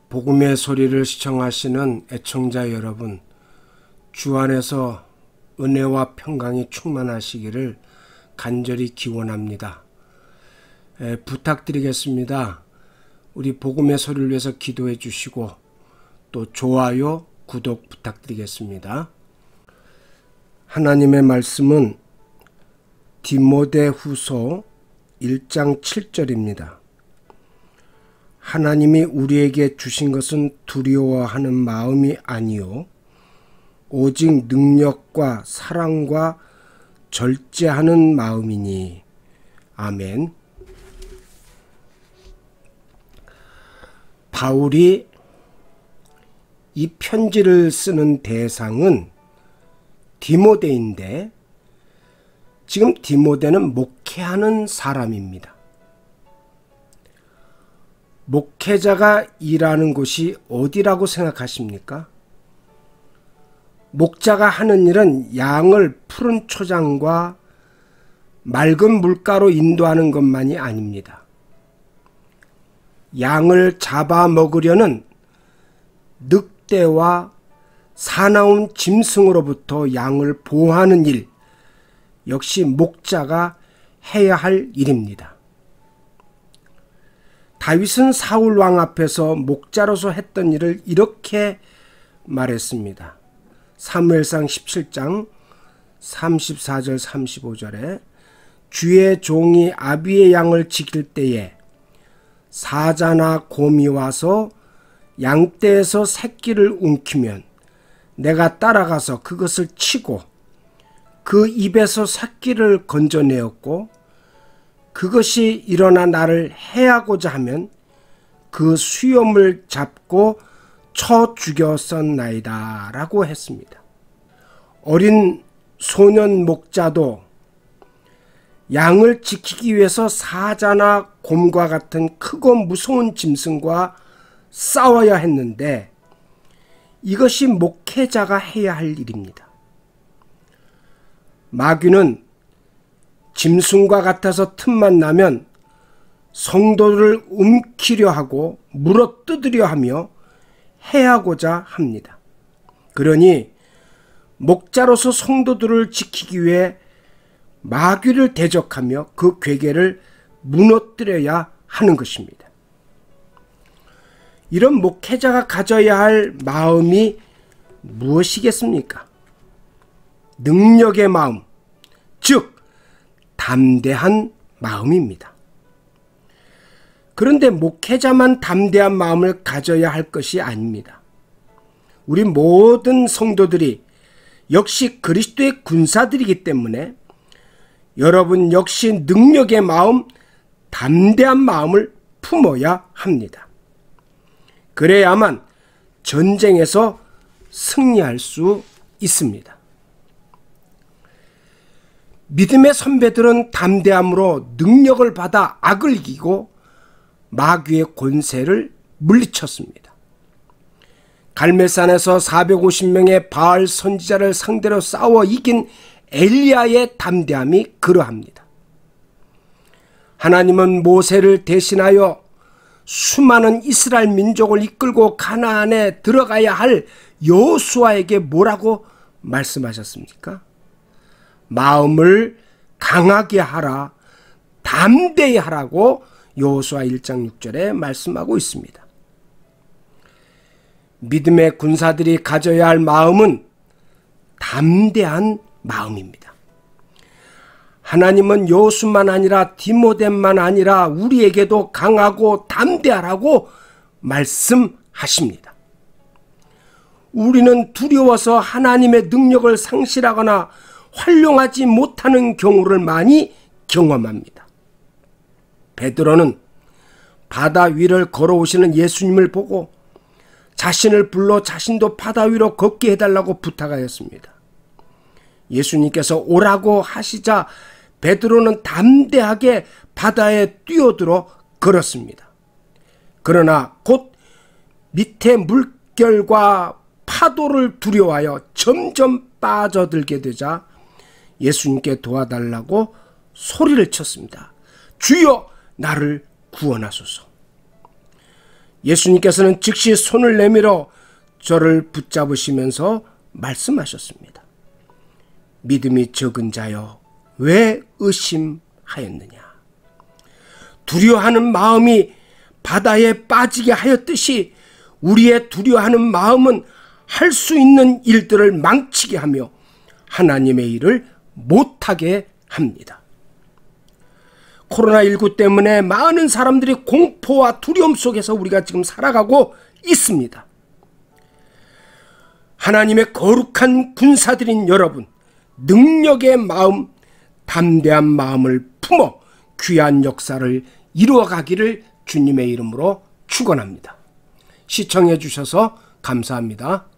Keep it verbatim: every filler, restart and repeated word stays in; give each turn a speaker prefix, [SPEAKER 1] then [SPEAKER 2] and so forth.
[SPEAKER 1] 복음의 소리를 시청하시는 애청자 여러분, 주 안에서 은혜와 평강이 충만하시기를 간절히 기원합니다. 에, 부탁드리겠습니다. 우리 복음의 소리를 위해서 기도해 주시고 또 좋아요, 구독 부탁드리겠습니다. 하나님의 말씀은 디모데후서 일 장 칠 절입니다. 하나님이 우리에게 주신 것은 두려워하는 마음이 아니요 오직 능력과 사랑과 절제하는 마음이니. 아멘. 바울이 이 편지를 쓰는 대상은 디모데인데, 지금 디모데는 목회하는 사람입니다. 목회자가 일하는 곳이 어디라고 생각하십니까? 목자가 하는 일은 양을 푸른 초장과 맑은 물가로 인도하는 것만이 아닙니다. 양을 잡아먹으려는 늑대와 사나운 짐승으로부터 양을 보호하는 일, 역시 목자가 해야 할 일입니다. 다윗은 사울 왕 앞에서 목자로서 했던 일을 이렇게 말했습니다. 사무엘상 십칠 장 삼십사 절 삼십오 절에 주의 종이 아비의 양을 지킬 때에 사자나 곰이 와서 양떼에서 새끼를 움키면 내가 따라가서 그것을 치고 그 입에서 새끼를 건져내었고, 그것이 일어나 나를 해하고자 하면 그 수염을 잡고 쳐 죽였었나이다 라고 했습니다. 어린 소년 목자도 양을 지키기 위해서 사자나 곰과 같은 크고 무서운 짐승과 싸워야 했는데, 이것이 목회자가 해야 할 일입니다. 마귀는 짐승과 같아서 틈만 나면 성도를 움키려 하고 물어뜯으려 하며 해하고자 합니다. 그러니 목자로서 성도들을 지키기 위해 마귀를 대적하며 그 궤계를 무너뜨려야 하는 것입니다. 이런 목회자가 가져야 할 마음이 무엇이겠습니까? 능력의 마음, 즉 담대한 마음입니다. 그런데 목회자만 담대한 마음을 가져야 할 것이 아닙니다. 우리 모든 성도들이 역시 그리스도의 군사들이기 때문에 여러분 역시 능력의 마음, 담대한 마음을 품어야 합니다. 그래야만 전쟁에서 승리할 수 있습니다. 믿음의 선배들은 담대함으로 능력을 받아 악을 이기고 마귀의 권세를 물리쳤습니다. 갈멜산에서 사백오십 명의 바알 선지자를 상대로 싸워 이긴 엘리야의 담대함이 그러합니다. 하나님은 모세를 대신하여 수많은 이스라엘 민족을 이끌고 가나안에 들어가야 할 여호수아에게 뭐라고 말씀하셨습니까? 마음을 강하게 하라, 담대히 하라고 여호수아 일 장 육 절에 말씀하고 있습니다. 믿음의 군사들이 가져야 할 마음은 담대한 마음입니다. 하나님은 여호수만 아니라 디모데만 아니라 우리에게도 강하고 담대하라고 말씀하십니다. 우리는 두려워서 하나님의 능력을 상실하거나 활용하지 못하는 경우를 많이 경험합니다. 베드로는 바다 위를 걸어오시는 예수님을 보고 자신을 불러 자신도 바다 위로 걷게 해달라고 부탁하였습니다. 예수님께서 오라고 하시자 베드로는 담대하게 바다에 뛰어들어 걸었습니다. 그러나 곧 밑에 물결과 파도를 두려워하여 점점 빠져들게 되자 예수님께 도와달라고 소리를 쳤습니다. 주여 나를 구원하소서. 예수님께서는 즉시 손을 내밀어 저를 붙잡으시면서 말씀하셨습니다. 믿음이 적은 자여, 왜 의심하였느냐? 두려워하는 마음이 바다에 빠지게 하였듯이 우리의 두려워하는 마음은 할 수 있는 일들을 망치게 하며 하나님의 일을 못하게 합니다. 코로나십구 때문에 많은 사람들이 공포와 두려움 속에서 우리가 지금 살아가고 있습니다. 하나님의 거룩한 군사들인 여러분, 능력의 마음, 담대한 마음을 품어 귀한 역사를 이루어가기를 주님의 이름으로 축원합니다. 시청해 주셔서 감사합니다.